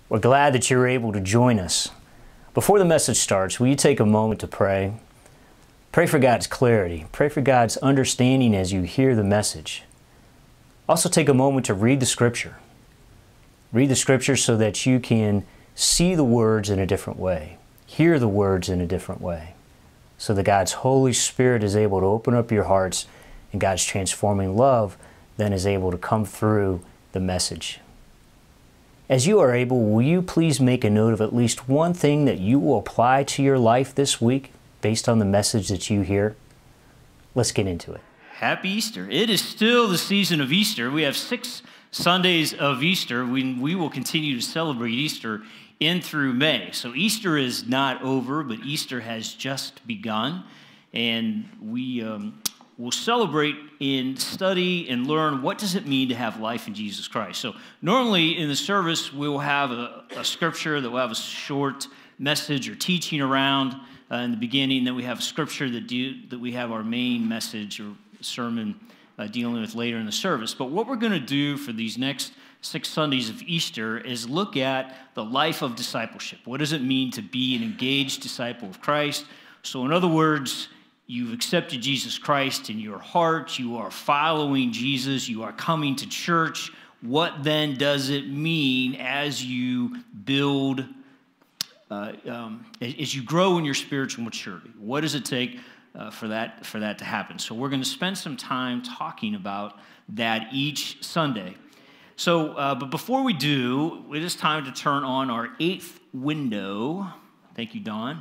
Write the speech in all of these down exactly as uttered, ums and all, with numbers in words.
We're glad that you're able to join us. Before the message starts, will you take a moment to pray? Pray for God's clarity. Pray for God's understanding as you hear the message. Also take a moment to read the Scripture. Read the Scripture so that you can see the words in a different way, hear the words in a different way, so that God's Holy Spirit is able to open up your hearts and God's transforming love then is able to come through the message. As you are able, will you please make a note of at least one thing that you will apply to your life this week based on the message that you hear? Let's get into it. Happy Easter. It is still the season of Easter. We have six Sundays of Easter. We, we will continue to celebrate Easter in through May. So Easter is not over, but Easter has just begun. And we um, will celebrate and study and learn what does it mean to have life in Jesus Christ. So normally in the service, we will have a, a scripture that will have a short message or teaching around uh, in the beginning. Then we have a scripture that, do, that we have our main message or sermon uh, dealing with later in the service. But what we're going to do for these next six Sundays of Easter is look at the life of discipleship. What does it mean to be an engaged disciple of Christ? So in other words, you've accepted Jesus Christ in your heart. You are following Jesus. You are coming to church. What then does it mean as you build, uh, um, as you grow in your spiritual maturity? What does it take uh, for that, for that to happen? So we're going to spend some time talking about that each Sunday. So, uh, but before we do, it is time to turn on our eighth window. Thank you, Don.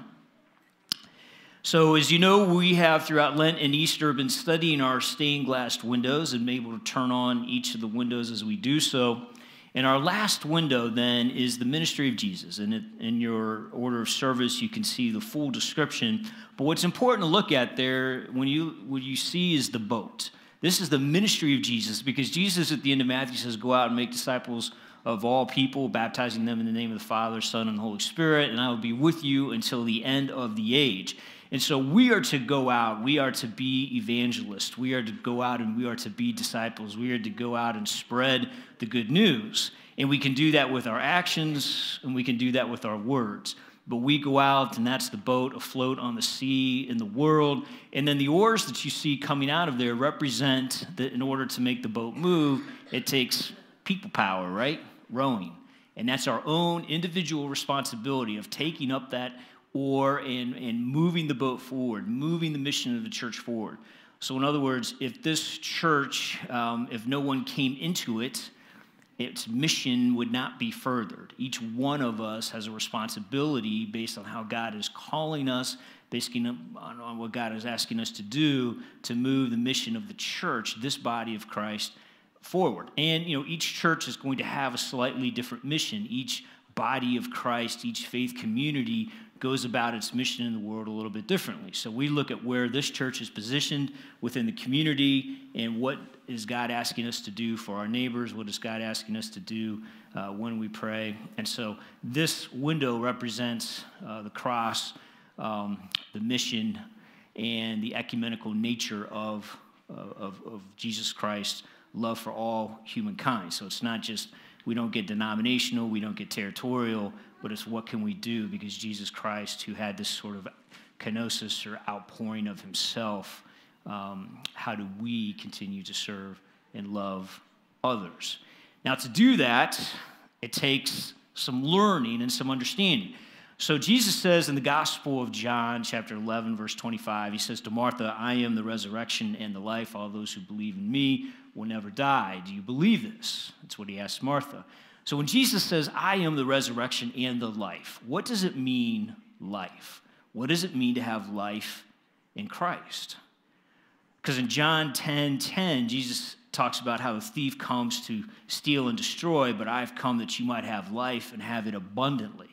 So as you know, we have throughout Lent and Easter been studying our stained glass windows and been able to turn on each of the windows as we do so. And our last window then is the ministry of Jesus. And in your order of service, you can see the full description. But what's important to look at there, when you, what you see is the boat. This is the ministry of Jesus, because Jesus at the end of Matthew says, go out and make disciples of all people, baptizing them in the name of the Father, Son, and Holy Spirit, and I will be with you until the end of the age. And so we are to go out. We are to be evangelists. We are to go out and we are to be disciples. We are to go out and spread the good news. And we can do that with our actions, and we can do that with our words. But we go out, and that's the boat afloat on the sea in the world. And then the oars that you see coming out of there represent that in order to make the boat move, it takes people power, right? Rowing. And that's our own individual responsibility of taking up that oar and, and moving the boat forward, moving the mission of the church forward. So in other words, if this church, um, if no one came into it, its mission would not be furthered. Each one of us has a responsibility based on how God is calling us, based on what God is asking us to do to move the mission of the church, this body of Christ, forward. And, you know, each church is going to have a slightly different mission. Each body of Christ, each faith community goes about its mission in the world a little bit differently. So we look at where this church is positioned within the community and what is God asking us to do for our neighbors, what is God asking us to do uh, when we pray. And so this window represents uh, the cross, um, the mission, and the ecumenical nature of, uh, of, of Jesus Christ's love for all humankind. So it's not just, we don't get denominational, we don't get territorial, but it's what can we do because Jesus Christ, who had this sort of kenosis or outpouring of himself, um, how do we continue to serve and love others? Now, to do that, it takes some learning and some understanding. So Jesus says in the Gospel of John, chapter eleven, verse twenty-five, he says to Martha, I am the resurrection and the life. All those who believe in me will never die. Do you believe this? That's what he asked Martha. So when Jesus says, I am the resurrection and the life, what does it mean, life? What does it mean to have life in Christ? Because in John ten ten, Jesus talks about how a thief comes to steal and destroy, but I've come that you might have life and have it abundantly.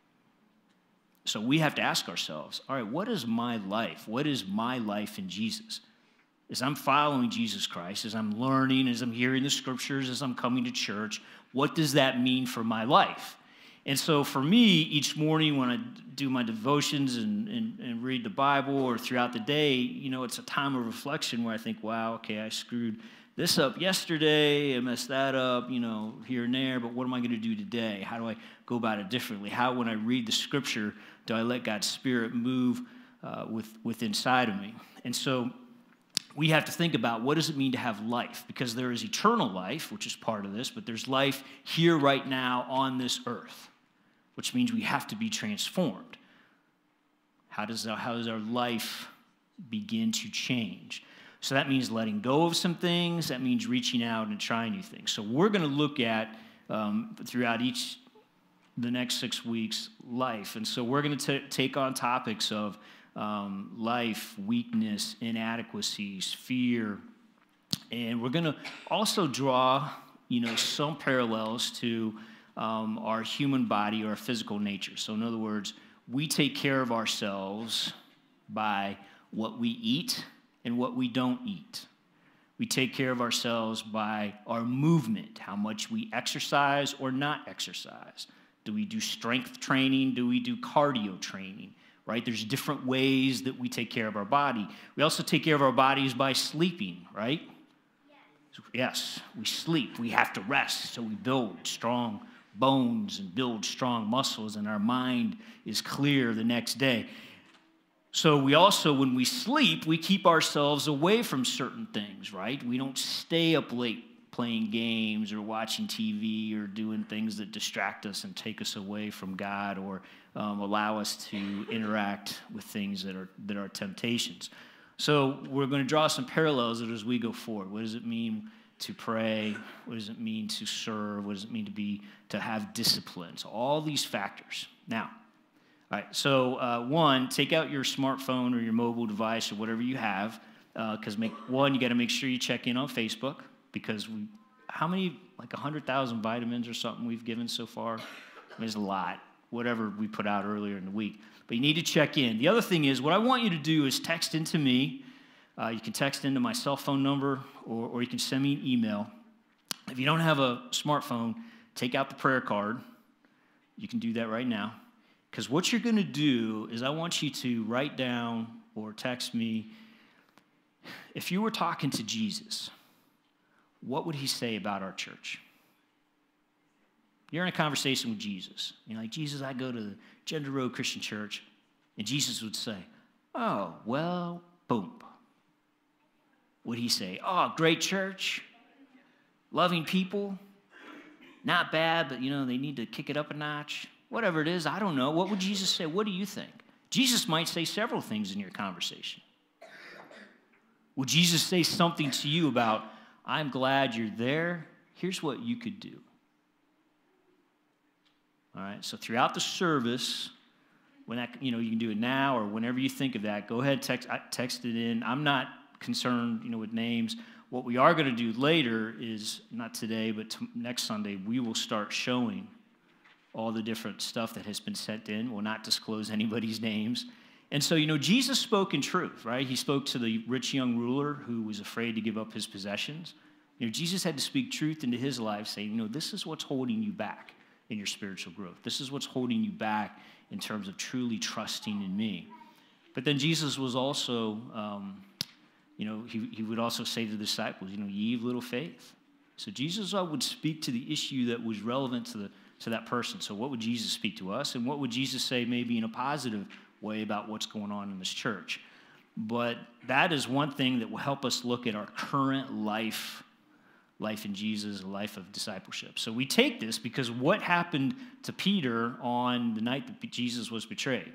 So we have to ask ourselves, all right, what is my life? What is my life in Jesus? As I'm following Jesus Christ, as I'm learning, as I'm hearing the scriptures, as I'm coming to church, what does that mean for my life? And so for me, each morning when I do my devotions and, and, and read the Bible or throughout the day, you know, it's a time of reflection where I think, wow, okay, I screwed this up yesterday, I messed that up, you know, here and there, but what am I going to do today? How do I go about it differently? How, when I read the scripture, do I let God's Spirit move uh, with, with inside of me? And so we have to think about, what does it mean to have life? Because there is eternal life, which is part of this, but there's life here right now on this earth, which means we have to be transformed. How does our, how does our life begin to change? So that means letting go of some things. That means reaching out and trying new things. So we're going to look at, um, throughout each, the next six weeks, life. And so we're going to take on topics of um, life, weakness, inadequacies, fear. And we're going to also draw, you know, some parallels to um, our human body or our physical nature. So in other words, we take care of ourselves by what we eat and what we don't eat. We take care of ourselves by our movement, how much we exercise or not exercise. Do we do strength training? Do we do cardio training? Right? There's different ways that we take care of our body. We also take care of our bodies by sleeping, right? Yes, yes, we sleep. We have to rest, so we build strong bones and build strong muscles, and our mind is clear the next day. So we also, when we sleep, we keep ourselves away from certain things, right? We don't stay up late playing games or watching T V or doing things that distract us and take us away from God, or um, allow us to interact with things that are that are temptations. So we're going to draw some parallels as we go forward. What does it mean to pray? What does it mean to serve? What does it mean to be to have discipline? So all these factors. Now, all right, so uh, one, take out your smartphone or your mobile device or whatever you have, because uh, make one, you got to make sure you check in on Facebook, because we, how many, like one hundred thousand vitamins or something we've given so far? I mean, it's a lot, whatever we put out earlier in the week. But you need to check in. The other thing is, what I want you to do is text into me. Uh, you can text into my cell phone number, or, or you can send me an email. If you don't have a smartphone, take out the prayer card. You can do that right now. Because what you're going to do is I want you to write down or text me, if you were talking to Jesus, what would he say about our church? You're in a conversation with Jesus. You're like, Jesus, I go to the Gender Road Christian Church. And Jesus would say, oh, well, boom. Would he say, oh, great church, loving people, not bad, but, you know, they need to kick it up a notch? Whatever it is, I don't know. What would Jesus say? What do you think? Jesus might say several things in your conversation. Would Jesus say something to you about, I'm glad you're there. Here's what you could do. All right, so throughout the service, when that, you know, you can do it now or whenever you think of that, go ahead, text, text it in. I'm not concerned, you know, with names. What we are going to do later is, not today, but t- next Sunday, we will start showing all the different stuff that has been sent in. We'll not disclose anybody's names. And so, you know, Jesus spoke in truth, right? He spoke to the rich young ruler who was afraid to give up his possessions. You know, Jesus had to speak truth into his life, saying, you know, this is what's holding you back in your spiritual growth. This is what's holding you back in terms of truly trusting in me. But then Jesus was also, um, you know, he, he would also say to the disciples, you know, ye of little faith. So Jesus would speak to the issue that was relevant to the to that person. So what would Jesus speak to us? And what would Jesus say maybe in a positive way about what's going on in this church? But that is one thing that will help us look at our current life, life in Jesus, a life of discipleship. So we take this because what happened to Peter on the night that Jesus was betrayed?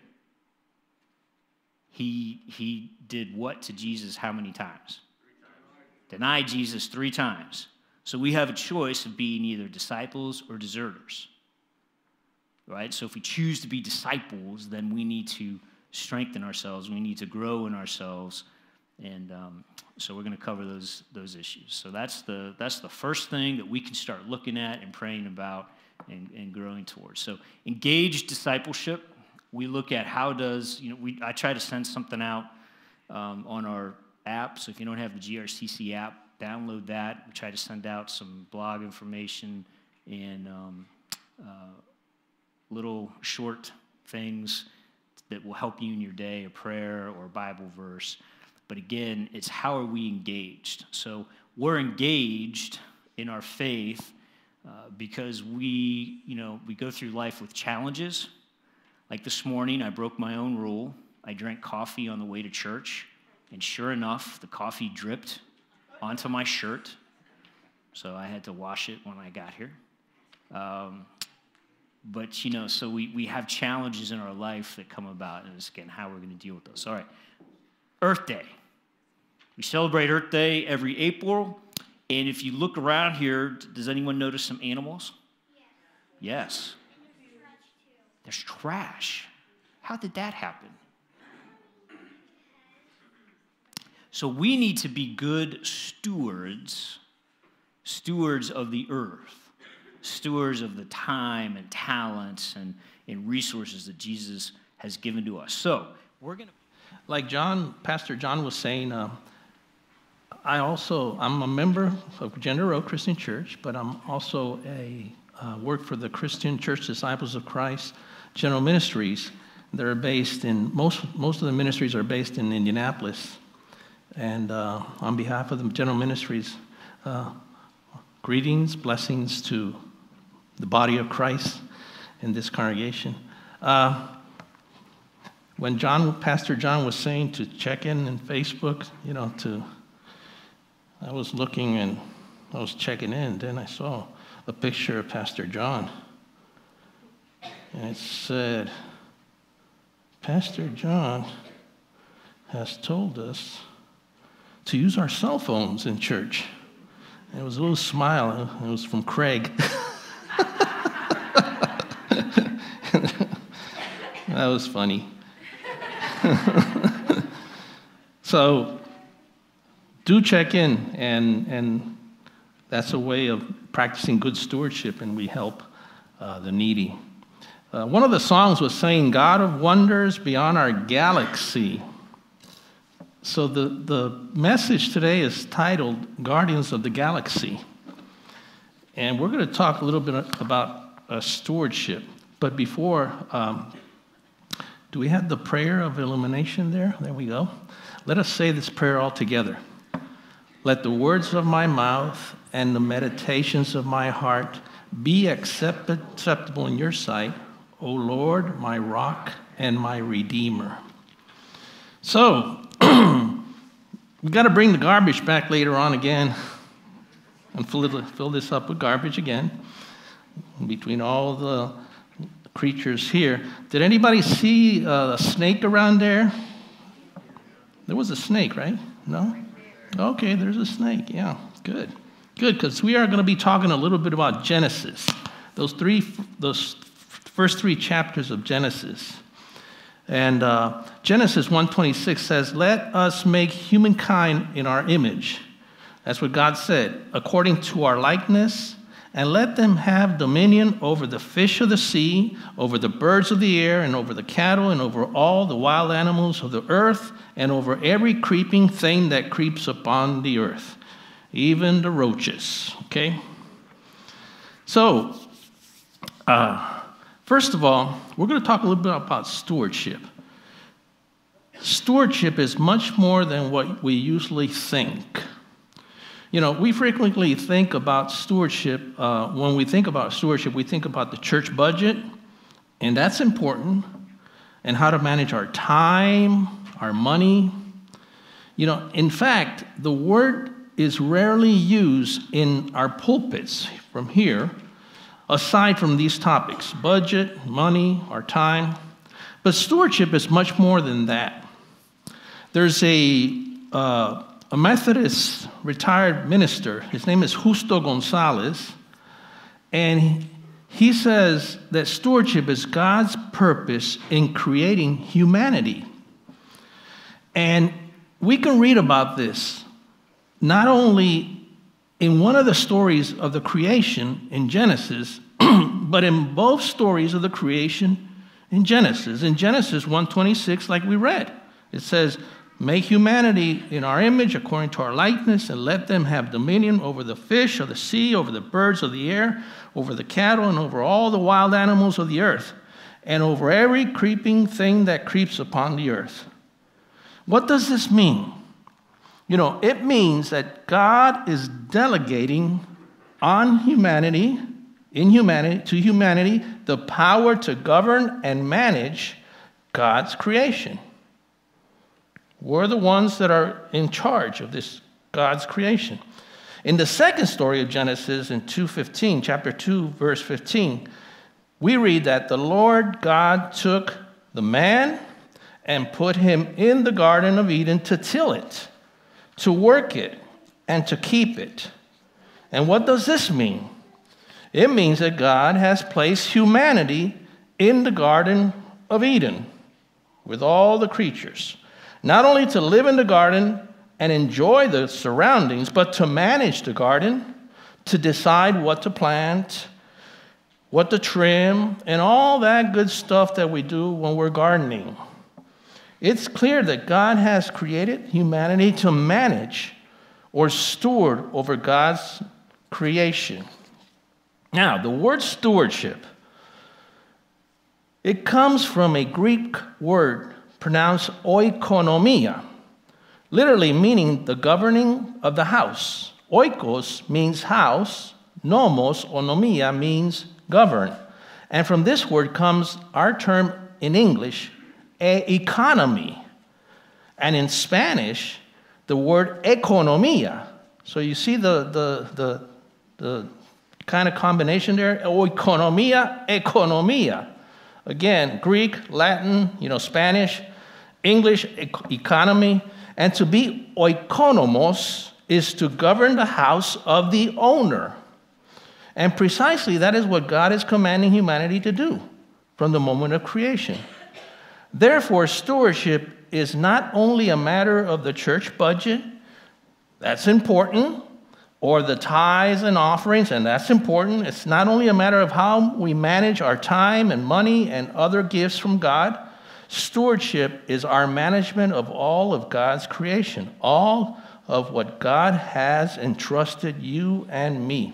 He, he did what to Jesus how many times? Denied Jesus three times. So we have a choice of being either disciples or deserters, right? So if we choose to be disciples, then we need to strengthen ourselves. We need to grow in ourselves, and um, so we're going to cover those those issues. So that's the that's the first thing that we can start looking at and praying about and, and growing towards. So engaged discipleship. We look at how does you know we I try to send something out um, on our app. So if you don't have the G R C C app, download that. We try to send out some blog information and um, uh, little short things that will help you in your day, a prayer or a Bible verse. But again, it's how are we engaged? So we're engaged in our faith uh, because we, you know, we go through life with challenges. Like this morning, I broke my own rule. I drank coffee on the way to church, and sure enough, the coffee dripped onto my shirt, so I had to wash it when I got here. Um, but, you know, so we, we have challenges in our life that come about, and it's, again, how we're going to deal with those. All right, Earth Day. We celebrate Earth Day every April, and if you look around here, does anyone notice some animals? Yes. There's trash. How did that happen? So we need to be good stewards, stewards of the earth, stewards of the time and talents and, and resources that Jesus has given to us. So we're going to... Like John, Pastor John was saying, uh, I also, I'm a member of Gender Road Christian Church, but I'm also a uh, work for the Christian Church Disciples of Christ General Ministries. They're based in, most, most of the ministries are based in Indianapolis. And uh, on behalf of the General Ministries, uh, greetings, blessings to the body of Christ in this congregation. Uh, when John, Pastor John was saying to check in in Facebook, you know, to, I was looking and I was checking in, then I saw a picture of Pastor John. And it said, Pastor John has told us to use our cell phones in church. And it was a little smile. It was from Craig. That was funny. So do check in, and, and that's a way of practicing good stewardship, and we help uh, the needy. Uh, one of the songs was saying, God of wonders beyond our galaxy. So the, the message today is titled Guardians of the Galaxy. And we're going to talk a little bit about uh, stewardship. But before, um, do we have the prayer of illumination there? There we go. Let us say this prayer all together. Let the words of my mouth and the meditations of my heart be accept- acceptable in your sight, O Lord, my rock and my redeemer. So, we've got to bring the garbage back later on again and fill, it, fill this up with garbage again between all the creatures here. Did anybody see a snake around there? There was a snake, right? No? Okay, there's a snake. Yeah, good. Good, because we are going to be talking a little bit about Genesis. Those three, those first three chapters of Genesis. And uh, Genesis one twenty-six says, let us make humankind in our image. That's what God said, according to our likeness, and let them have dominion over the fish of the sea, over the birds of the air, and over the cattle, and over all the wild animals of the earth, and over every creeping thing that creeps upon the earth, even the roaches. Okay? So, uh, first of all, we're going to talk a little bit about stewardship. Stewardship is much more than what we usually think. You know, we frequently think about stewardship. Uh, when we think about stewardship, we think about the church budget, and that's important, and how to manage our time, our money. You know, in fact, the word is rarely used in our pulpits from here, aside from these topics, budget, money, our time. But stewardship is much more than that. There's a, uh, a Methodist retired minister, his name is Justo Gonzalez, and he, he says that stewardship is God's purpose in creating humanity. And we can read about this not only in one of the stories of the creation in Genesis, but in both stories of the creation in Genesis. In Genesis one twenty-six, like we read, it says, make humanity in our image according to our likeness, and let them have dominion over the fish of the sea, over the birds of the air, over the cattle, and over all the wild animals of the earth, and over every creeping thing that creeps upon the earth. What does this mean? You know, it means that God is delegating on humanity, in humanity, to humanity, the power to govern and manage God's creation. We're the ones that are in charge of this God's creation. In the second story of Genesis, in two fifteen, chapter two, verse fifteen, we read that the Lord God took the man and put him in the Garden of Eden to till it, to work it, and to keep it. And what does this mean? It means that God has placed humanity in the Garden of Eden with all the creatures, not only to live in the garden and enjoy the surroundings, but to manage the garden, to decide what to plant, what to trim, and all that good stuff that we do when we're gardening. It's clear that God has created humanity to manage or steward over God's creation. Now, the word stewardship, it comes from a Greek word pronounced oikonomia, literally meaning the governing of the house. Oikos means house, nomos or nomia means govern. And from this word comes our term in English, e- economy. And in Spanish, the word economia. So you see the, the, the, the kind of combination there? Oikonomia, economia. Again, Greek, Latin, you know, Spanish, English, ec- economy. And to be oikonomos is to govern the house of the owner. And precisely that is what God is commanding humanity to do from the moment of creation. Therefore, stewardship is not only a matter of the church budget, that's important, or the tithes and offerings, and that's important. It's not only a matter of how we manage our time and money and other gifts from God. Stewardship is our management of all of God's creation, all of what God has entrusted you and me.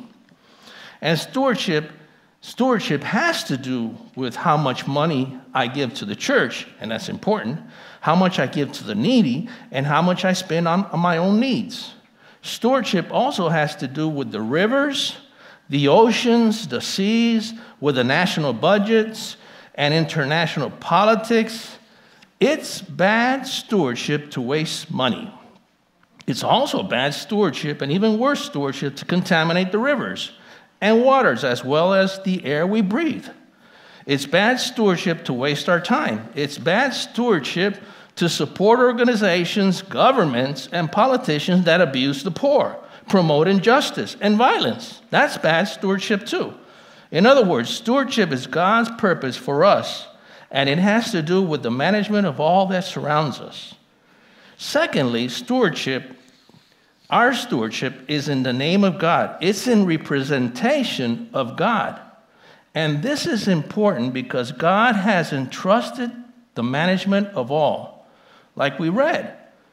And stewardship, stewardship has to do with how much money I give to the church, and that's important, how much I give to the needy, and how much I spend on, on my own needs. Stewardship also has to do with the rivers, the oceans, the seas, with the national budgets and international politics. It's bad stewardship to waste money. It's also bad stewardship, and even worse stewardship, to contaminate the rivers and waters as well as the air we breathe. It's bad stewardship to waste our time. It's bad stewardship to support organizations, governments, and politicians that abuse the poor, promote injustice and violence. That's bad stewardship too. In other words, stewardship is God's purpose for us, and it has to do with the management of all that surrounds us. Secondly, stewardship, our stewardship is in the name of God. It's in representation of God. And this is important because God has entrusted the management of all. Like we read,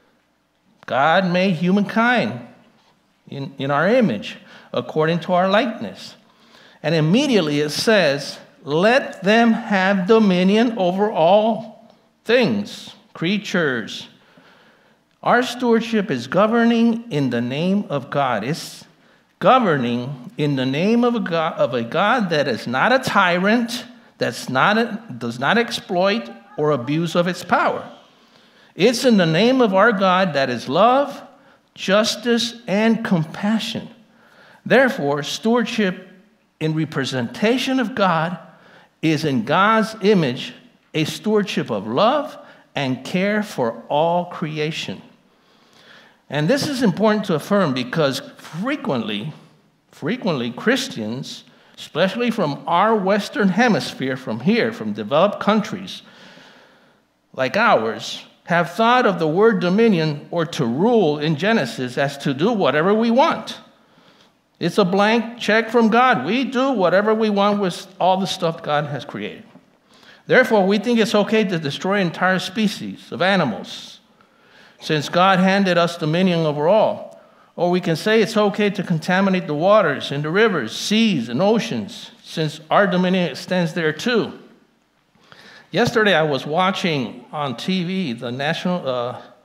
God made humankind in, in our image, according to our likeness. And immediately it says, let them have dominion over all things, creatures. Our stewardship is governing in the name of God. It's governing in the name of a God, of a God that is not a tyrant, that's not a, does not exploit or abuse of its power. It's in the name of our God that is love, justice, and compassion. Therefore, stewardship in representation of God is in God's image a stewardship of love and care for all creation. And this is important to affirm because frequently, frequently Christians, especially from our Western hemisphere, from here, from developed countries like ours, have thought of the word dominion or to rule in Genesis as to do whatever we want. It's a blank check from God. We do whatever we want with all the stuff God has created. Therefore, we think it's okay to destroy entire species of animals, since God handed us dominion over all. Or we can say it's okay to contaminate the waters and the rivers, seas, and oceans, since our dominion extends there too. Yesterday, I was watching on T V the national, uh,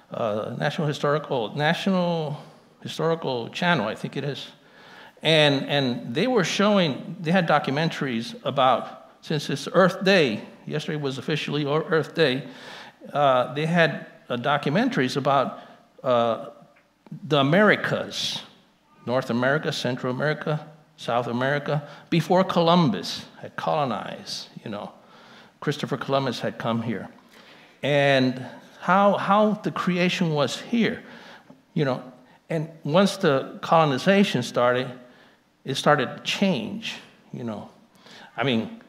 uh, National Historical National Historical Channel, I think it is. And, and they were showing, they had documentaries about, since it's Earth Day, yesterday was officially Earth Day, uh, they had uh, documentaries about uh, the Americas, North America, Central America, South America, before Columbus had colonized, you know. Christopher Columbus had come here. And how, how the creation was here, you know. And once the colonization started, it started to change, you know. I mean,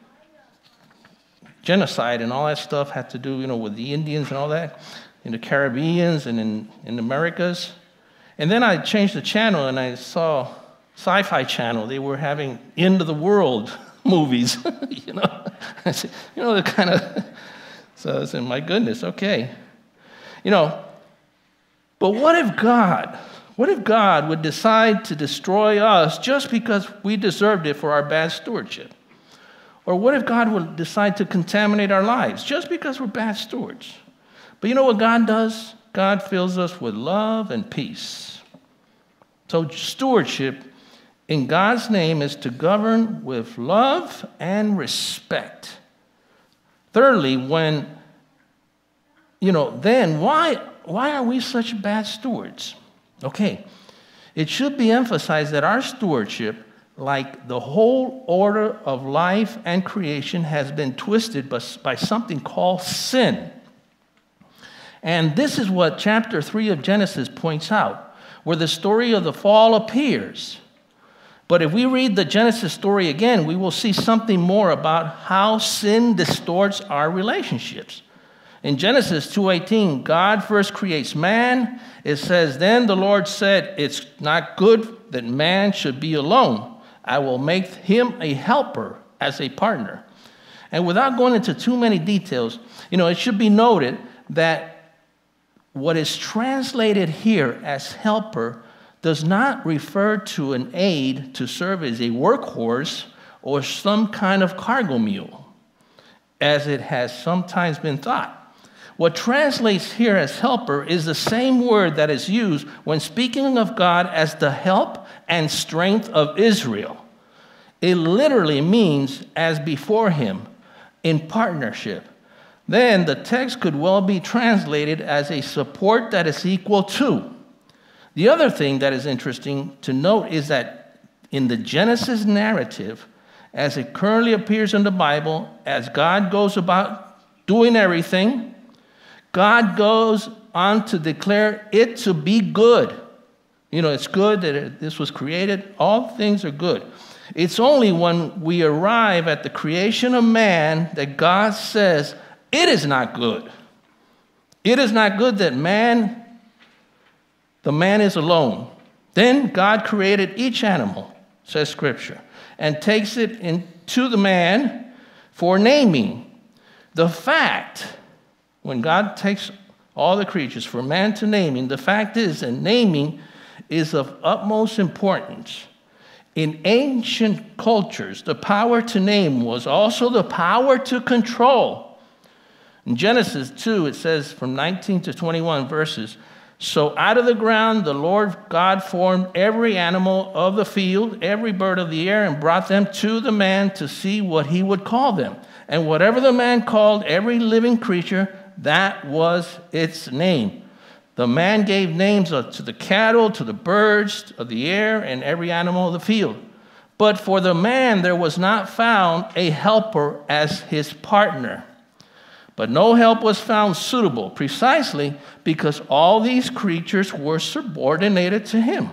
genocide and all that stuff had to do, you know, with the Indians and all that, in the Caribbeans and in, in the Americas. And then I changed the channel and I saw Sci-Fi Channel. They were having end of the world movies, you know. I said, you know, the kind of, so I said, my goodness, okay. You know, but what if God, what if God would decide to destroy us just because we deserved it for our bad stewardship? Or what if God would decide to contaminate our lives just because we're bad stewards? But you know what God does? God fills us with love and peace. So stewardship in God's name is to govern with love and respect. Thirdly, when, you know, then why, why are we such bad stewards? Okay, it should be emphasized that our stewardship, like the whole order of life and creation, has been twisted by, by something called sin. And this is what chapter three of Genesis points out, where the story of the fall appears. But if we read the Genesis story again, we will see something more about how sin distorts our relationships. In Genesis two eighteen, God first creates man. It says, then the Lord said, it's not good that man should be alone. I will make him a helper as a partner. And without going into too many details, you know, it should be noted that what is translated here as helper does not refer to an aide to serve as a workhorse or some kind of cargo mule, as it has sometimes been thought. What translates here as helper is the same word that is used when speaking of God as the help and strength of Israel. It literally means as before him, in partnership. Then the text could well be translated as a support that is equal to. The other thing that is interesting to note is that in the Genesis narrative, as it currently appears in the Bible, as God goes about doing everything, God goes on to declare it to be good. You know, it's good that it, this was created. All things are good. It's only when we arrive at the creation of man that God says, it is not good. It is not good that man, the man is alone. Then God created each animal, says Scripture, and takes it into the man for naming. The fact, when God takes all the creatures for man to naming, the fact is that naming is of utmost importance. In ancient cultures, the power to name was also the power to control. In Genesis two, it says from nineteen to twenty-one verses, so out of the ground the Lord God formed every animal of the field, every bird of the air, and brought them to the man to see what he would call them. And whatever the man called every living creature, that was its name. The man gave names to the cattle, to the birds of the air, and every animal of the field. But for the man there was not found a helper as his partner. But no help was found suitable, precisely because all these creatures were subordinated to him.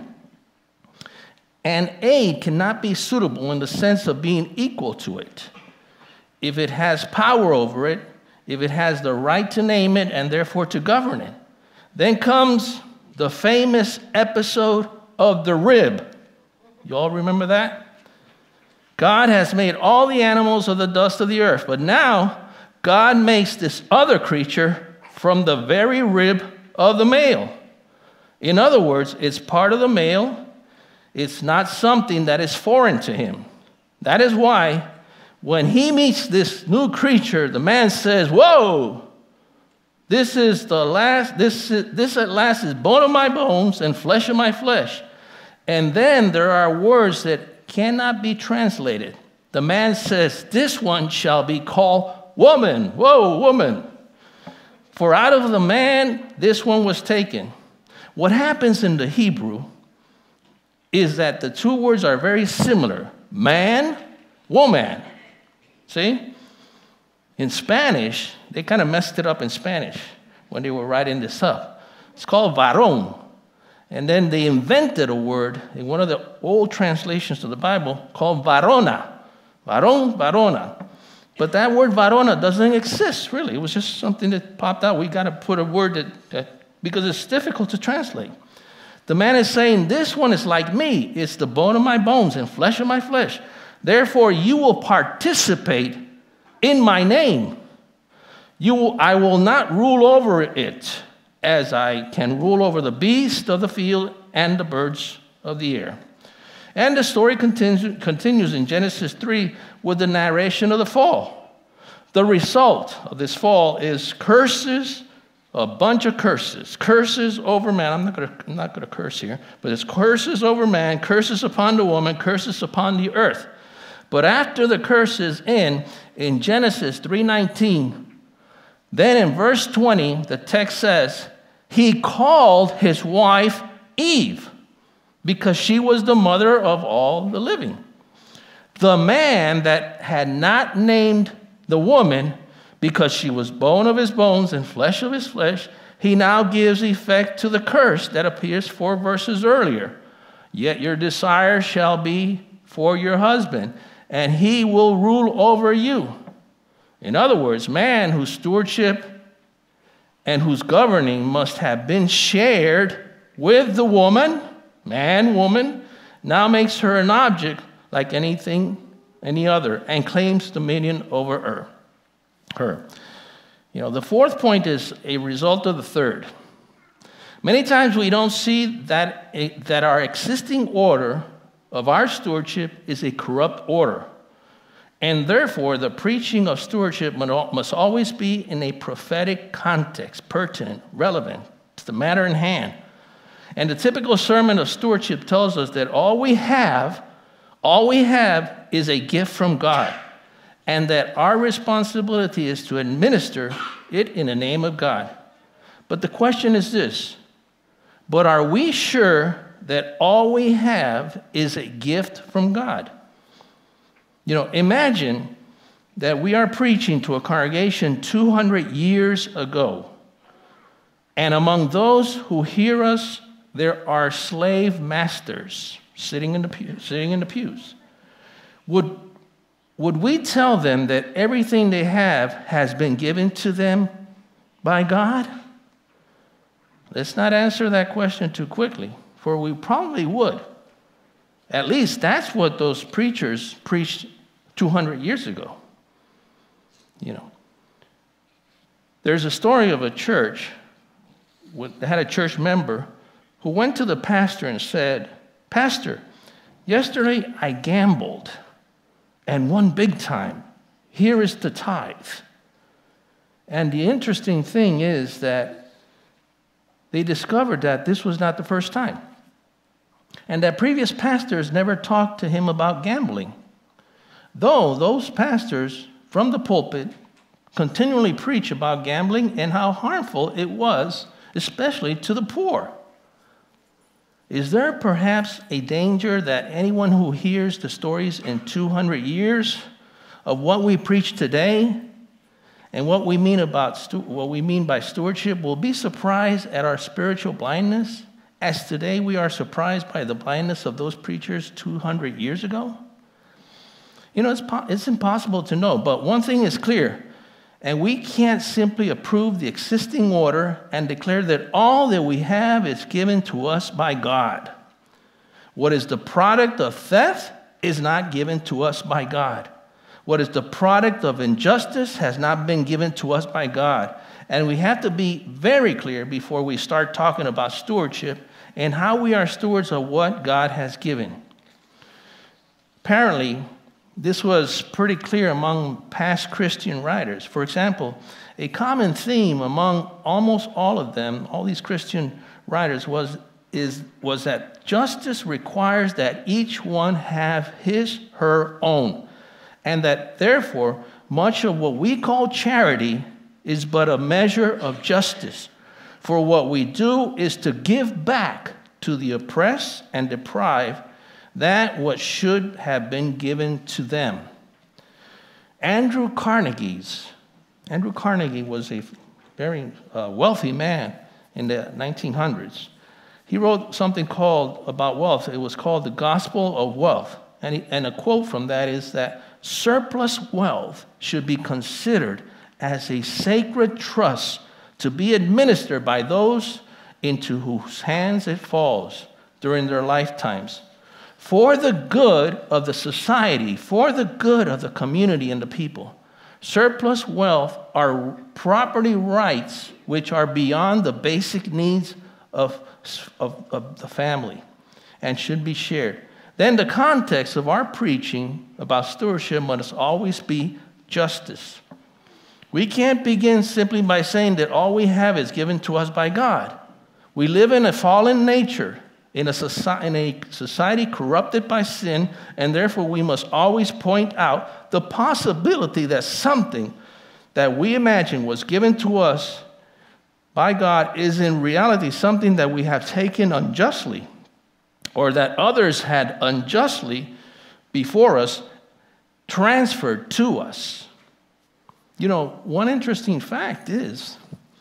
An aid cannot be suitable in the sense of being equal to it. If it has power over it, if it has the right to name it and therefore to govern it. Then comes the famous episode of the rib. You all remember that? God has made all the animals of the dust of the earth, but now God makes this other creature from the very rib of the male. In other words, it's part of the male. It's not something that is foreign to him. That is why when he meets this new creature, the man says, whoa, This is the last, this, this at last is bone of my bones and flesh of my flesh. And then there are words that cannot be translated. The man says, this one shall be called woman. Whoa, woman. For out of the man, this one was taken. What happens in the Hebrew is that the two words are very similar. Man, woman. See? In Spanish, they kind of messed it up in Spanish when they were writing this up. It's called varón. And then they invented a word in one of the old translations of the Bible called varona. Varón, varona. But that word varona doesn't exist, really. It was just something that popped out. We got to put a word that, that, because it's difficult to translate. The man is saying, this one is like me. It's the bone of my bones and flesh of my flesh. Therefore, you will participate in my name. You will, I will not rule over it as I can rule over the beasts of the field and the birds of the air. And the story continues, continues in Genesis three with the narration of the fall. The result of this fall is curses, a bunch of curses. Curses over man. I'm not going to, I'm not going to curse here, but it's curses over man, curses upon the woman, curses upon the earth. But after the curses end, in Genesis three nineteen, then in verse twenty, the text says, he called his wife Eve because she was the mother of all the living. The man that had not named the woman because she was bone of his bones and flesh of his flesh, he now gives effect to the curse that appears four verses earlier. Yet your desire shall be for your husband, and he will rule over you. In other words, man whose stewardship and whose governing must have been shared with the woman, man, woman, now makes her an object like anything, any other, and claims dominion over her. her. You know, the fourth point is a result of the third. Many times we don't see that, that our existing order of our stewardship is a corrupt order. And therefore, the preaching of stewardship must always be in a prophetic context, pertinent, relevant to the matter in hand. And the typical sermon of stewardship tells us that all we have, all we have is a gift from God, and that our responsibility is to administer it in the name of God. But the question is this, but are we sure that all we have is a gift from God? You know, imagine that we are preaching to a congregation two hundred years ago, and among those who hear us, there are slave masters sitting in the pew, sitting in the pews. Would, would we tell them that everything they have has been given to them by God? Let's not answer that question too quickly, for we probably would. At least that's what those preachers preached two hundred years ago. You know, there's a story of a church that had a church member who went to the pastor and said, Pastor, yesterday I gambled and won big time. Here is the tithe. And the interesting thing is that they discovered that this was not the first time, and that previous pastors never talked to him about gambling, though those pastors from the pulpit continually preach about gambling and how harmful it was, especially to the poor. Is there perhaps a danger that anyone who hears the stories in two hundred years of what we preach today and what we mean about stu- what we mean by stewardship will be surprised at our spiritual blindness, as today we are surprised by the blindness of those preachers two hundred years ago? You know, it's, po- it's impossible to know, but one thing is clear, and we can't simply approve the existing order and declare that all that we have is given to us by God. What is the product of theft is not given to us by God. What is the product of injustice has not been given to us by God. And we have to be very clear before we start talking about stewardship and how we are stewards of what God has given. Apparently, this was pretty clear among past Christian writers. For example, a common theme among almost all of them, all these Christian writers, was, is, was that justice requires that each one have his, her own, and that therefore much of what we call charity is but a measure of justice. For what we do is to give back to the oppressed and deprived that what should have been given to them. Andrew Carnegie's, Andrew Carnegie was a very uh, wealthy man in the nineteen hundreds. He wrote something called, about wealth, it was called The Gospel of Wealth. And, he, and a quote from that is that surplus wealth should be considered as a sacred trust to be administered by those into whose hands it falls during their lifetimes, for the good of the society, for the good of the community and the people. Surplus wealth are property rights which are beyond the basic needs of, of, of the family and should be shared. Then the context of our preaching about stewardship must always be justice. We can't begin simply by saying that all we have is given to us by God. We live in a fallen nature, in a society, in a society corrupted by sin, and therefore we must always point out the possibility that something that we imagine was given to us by God is in reality something that we have taken unjustly, or that others had unjustly before us transferred to us. You know, one interesting fact is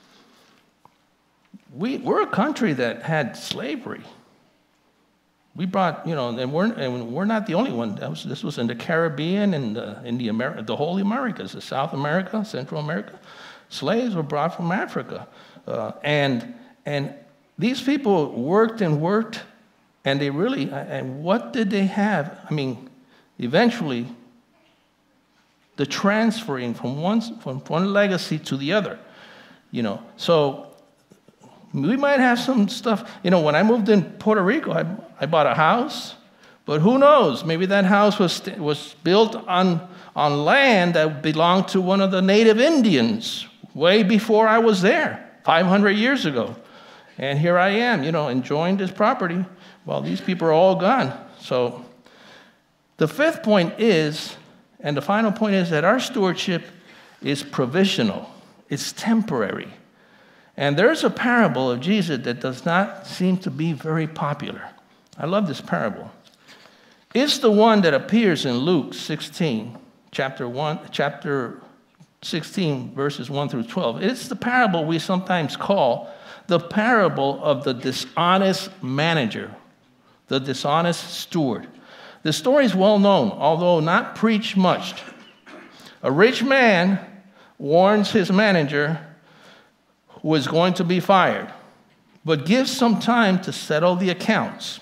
we, we're a country that had slavery. We brought, you know, and we're, and we're not the only one. That was, this was in the Caribbean and the, in the, Ameri- the whole Americas, the South America, Central America. Slaves were brought from Africa. Uh, and, and these people worked and worked, and they really, and what did they have? I mean, eventually, the transferring from one, from one legacy to the other, you know. So we might have some stuff. You know, when I moved in Puerto Rico, I, I bought a house, but who knows? Maybe that house was, was built on, on land that belonged to one of the native Indians way before I was there, five hundred years ago. And here I am, you know, enjoying this property while these people are all gone. So the fifth point is, and the final point is, that our stewardship is provisional. It's temporary. And there's a parable of Jesus that does not seem to be very popular. I love this parable. It's the one that appears in Luke sixteen, chapter one, chapter sixteen, verses one through twelve. It's the parable we sometimes call the parable of the dishonest manager, the dishonest steward. The story is well known, although not preached much. A rich man warns his manager who is going to be fired, but gives some time to settle the accounts.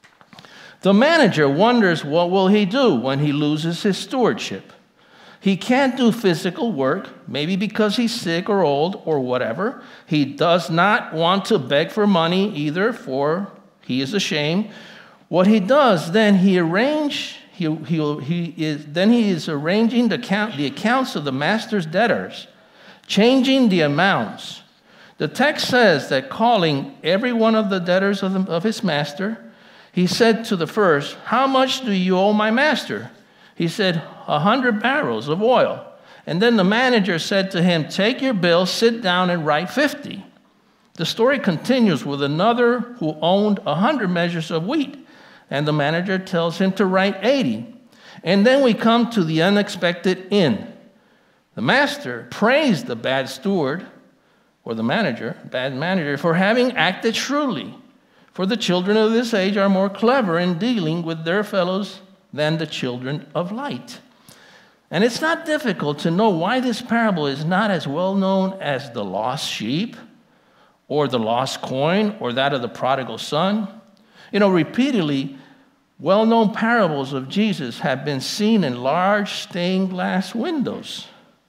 The manager wonders what will he do when he loses his stewardship. He can't do physical work, maybe because he's sick or old or whatever. He does not want to beg for money either, for he is ashamed. What he does, then he arrange, he, he, he is, then he is arranging the, account, the accounts of the master's debtors, changing the amounts. The text says that calling every one of the debtors of, the, of his master, he said to the first, "How much do you owe my master?" He said, a hundred barrels of oil. And then the manager said to him, "Take your bill, sit down and write fifty." The story continues with another who owned a hundred measures of wheat. And the manager tells him to write eighty. And then we come to the unexpected end. The master praised the bad steward, or the manager, bad manager, for having acted shrewdly. For the children of this age are more clever in dealing with their fellows than the children of light. And it's not difficult to know why this parable is not as well known as the lost sheep, or the lost coin, or that of the prodigal son. You know, repeatedly, well-known parables of Jesus have been seen in large stained glass windows.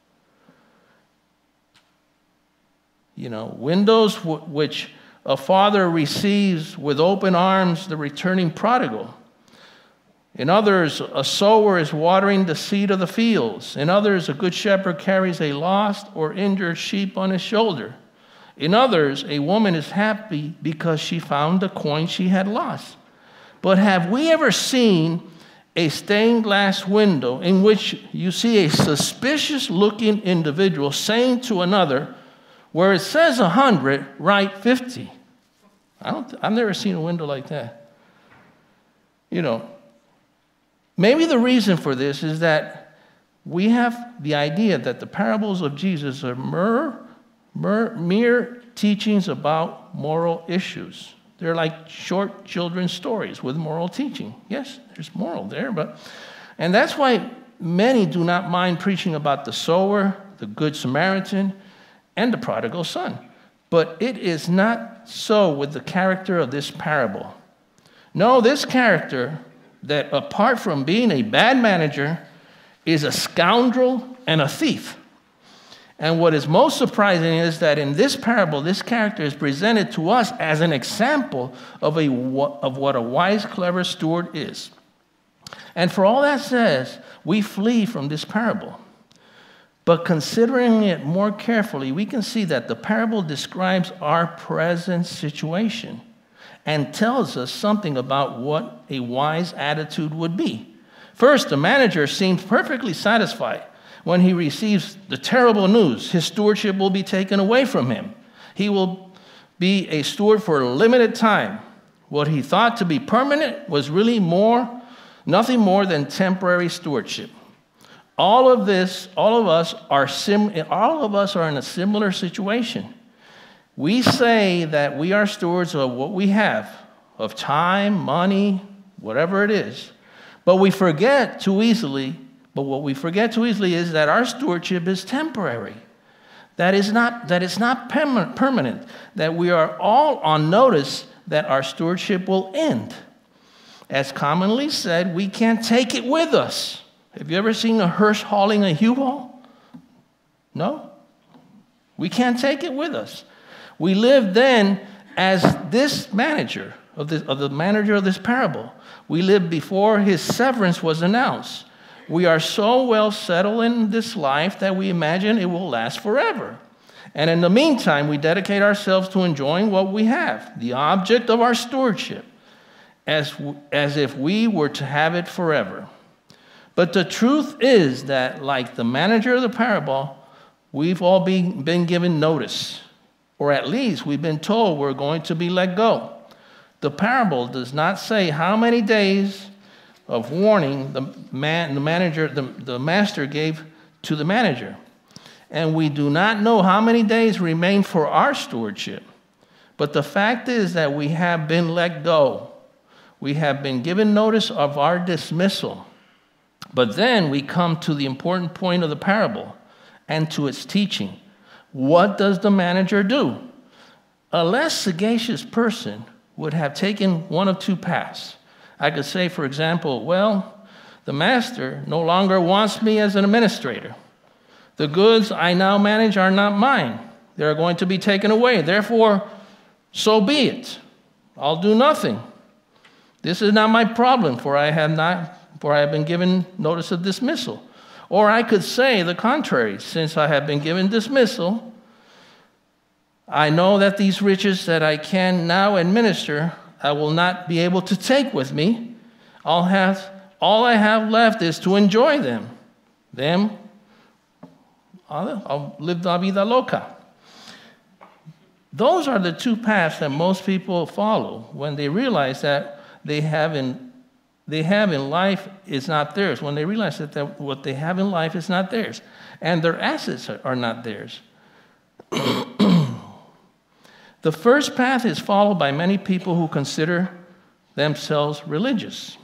You know, windows w- which a father receives with open arms the returning prodigal. In others, a sower is watering the seed of the fields. In others, a good shepherd carries a lost or injured sheep on his shoulder. In others, a woman is happy because she found the coin she had lost. But have we ever seen a stained glass window in which you see a suspicious-looking individual saying to another, where it says one hundred, write fifty? I don't, I've never seen a window like that. You know, maybe the reason for this is that we have the idea that the parables of Jesus are mere, mere, mere teachings about moral issues. They're like short children's stories with moral teaching. Yes, there's moral there, but, and that's why many do not mind preaching about the sower, the Good Samaritan, and the prodigal son. But it is not so with the character of this parable. No, this character, that apart from being a bad manager, is a scoundrel and a thief. And what is most surprising is that in this parable, this character is presented to us as an example of, a, of what a wise, clever steward is. And for all that says, we flee from this parable. But considering it more carefully, we can see that the parable describes our present situation and tells us something about what a wise attitude would be. First, the manager seems perfectly satisfied when he receives the terrible news. His stewardship will be taken away from him. He will be a steward for a limited time. What he thought to be permanent was really more, nothing more than temporary stewardship. All of this, all of us are sim, all of us are in a similar situation. We say that we are stewards of what we have, of time, money, whatever it is. But we forget too easily, but what we forget too easily is that our stewardship is temporary. That is not, that is not permanent, that we are all on notice that our stewardship will end. As commonly said, we can't take it with us. Have you ever seen a hearse hauling a U-Haul? No? We can't take it with us. We live then as this manager, of, this, of the manager of this parable. We live before his severance was announced. We are so well settled in this life that we imagine it will last forever. And in the meantime, we dedicate ourselves to enjoying what we have, the object of our stewardship, as, as if we were to have it forever. But the truth is that, like the manager of the parable, we've all been, been given notice, or at least we've been told we're going to be let go. The parable does not say how many days of warning the man, the manager, the, the master gave to the manager. And we do not know how many days remain for our stewardship. But the fact is that we have been let go. We have been given notice of our dismissal. But then we come to the important point of the parable and to its teaching. What does the manager do? A less sagacious person would have taken one of two paths. I could say, for example, well, the master no longer wants me as an administrator. The goods I now manage are not mine. They are going to be taken away. Therefore, so be it. I'll do nothing. This is not my problem, for I have not, for I have been given notice of dismissal. Or I could say the contrary. Since I have been given dismissal, I know that these riches that I can now administer, I will not be able to take with me. I'll have, all I have left is to enjoy them. Them, I'll, I'll live la vida loca. Those are the two paths that most people follow when they realize that they have in, they have in life is not theirs. When they realize that, that what they have in life is not theirs. And their assets are, are not theirs. The first path is followed by many people who consider themselves religious.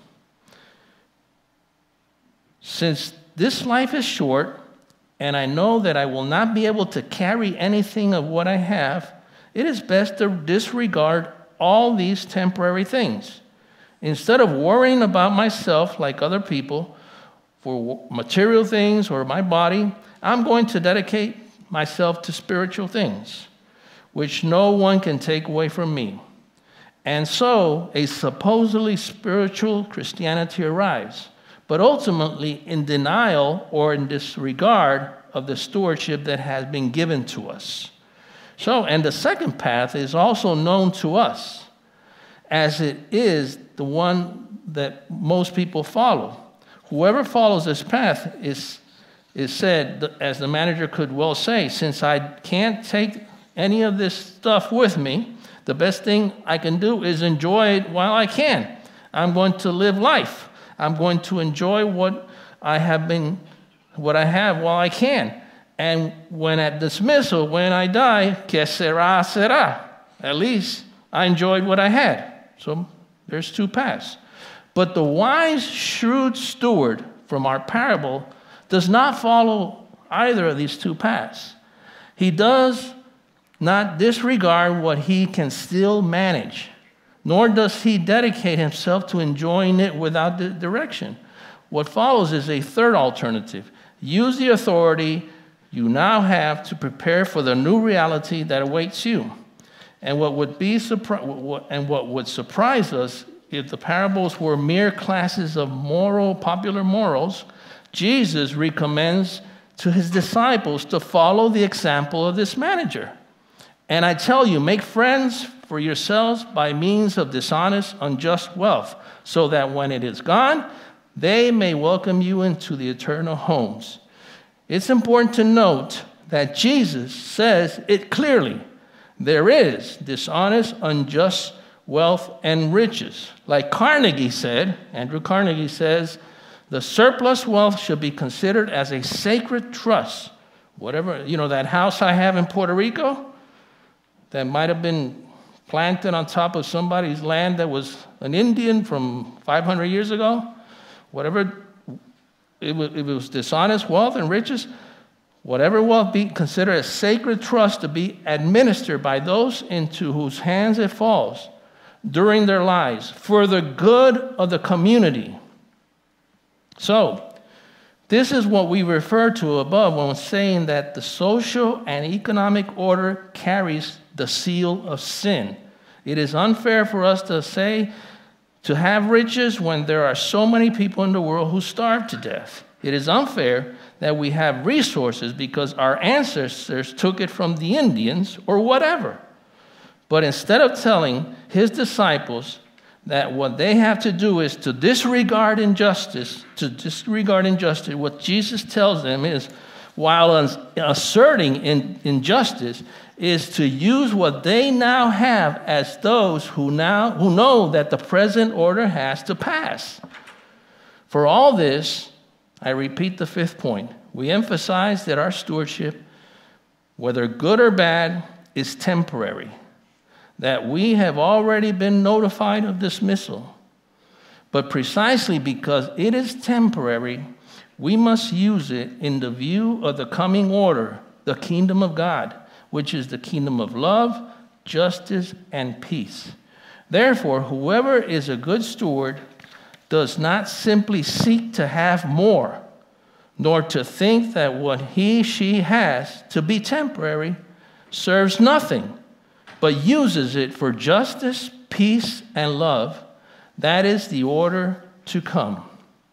Since this life is short, and I know that I will not be able to carry anything of what I have, it is best to disregard all these temporary things. Instead of worrying about myself like other people for material things or my body, I'm going to dedicate myself to spiritual things, which no one can take away from me. And so a supposedly spiritual Christianity arrives, but ultimately in denial or in disregard of the stewardship that has been given to us. So, and the second path is also known to us, as it is the one that most people follow. Whoever follows this path is, is said, as the manager could well say, since I can't take any of this stuff with me, the best thing I can do is enjoy it while I can. I'm going to live life. I'm going to enjoy what I have been, what I have while I can. And when at dismissal, when I die, que sera, sera. At least I enjoyed what I had. So there's two paths. But the wise, shrewd steward from our parable does not follow either of these two paths. He does not disregard what he can still manage, nor does he dedicate himself to enjoying it without direction. What follows is a third alternative. Use the authority you now have to prepare for the new reality that awaits you. And what would be surpri- and what would surprise us if the parables were mere classes of moral, popular morals, Jesus recommends to his disciples to follow the example of this manager. And I tell you, make friends for yourselves by means of dishonest, unjust wealth, so that when it is gone, they may welcome you into the eternal homes. It's important to note that Jesus says it clearly. There is dishonest, unjust wealth and riches. Like Carnegie said, Andrew Carnegie says, the surplus wealth should be considered as a sacred trust. Whatever, you know, that house I have in Puerto Rico, that might have been planted on top of somebody's land that was an Indian from five hundred years ago, whatever, it was, it was dishonest wealth and riches, whatever wealth be considered a sacred trust to be administered by those into whose hands it falls during their lives for the good of the community. So, this is what we refer to above when saying that the social and economic order carries the seal of sin. It is unfair for us to say to have riches when there are so many people in the world who starve to death. It is unfair that we have resources because our ancestors took it from the Indians or whatever. But instead of telling his disciples that what they have to do is to disregard injustice, to disregard injustice, what Jesus tells them is, while asserting in injustice, is to use what they now have as those who now who know that the present order has to pass. For all this, I repeat the fifth point. We emphasize that our stewardship, whether good or bad, is temporary, that we have already been notified of dismissal. But precisely because it is temporary, we must use it in the view of the coming order, the kingdom of God, which is the kingdom of love, justice, and peace. Therefore, whoever is a good steward does not simply seek to have more, nor to think that what he, she has to be temporary serves nothing, but uses it for justice, peace, and love. That is the order to come.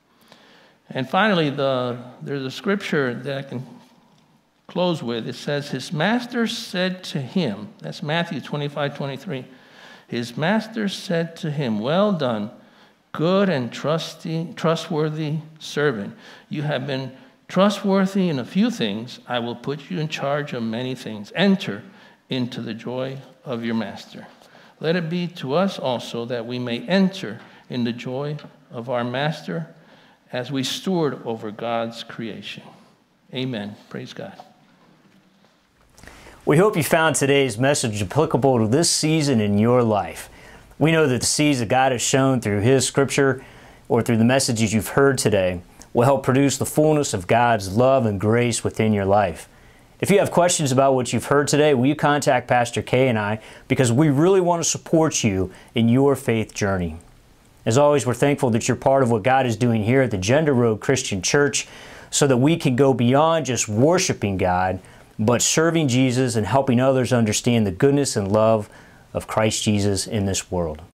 And finally, the, there's a scripture that I can close with. It says, his master said to him, that's Matthew twenty-five twenty-three. His master said to him, well done, good and trusty, trustworthy servant. You have been trustworthy in a few things. I will put you in charge of many things. Enter into the joy of your master. Let it be to us also that we may enter in the joy of our master as we steward over God's creation. Amen. Praise God. We hope you found today's message applicable to this season in your life. We know that the seeds that God has shown through His Scripture or through the messages you've heard today will help produce the fullness of God's love and grace within your life. If you have questions about what you've heard today, will you contact Pastor Kay and I, because we really want to support you in your faith journey. As always, we're thankful that you're part of what God is doing here at the Gender Road Christian Church so that we can go beyond just worshiping God, but serving Jesus and helping others understand the goodness and love of Christ Jesus in this world.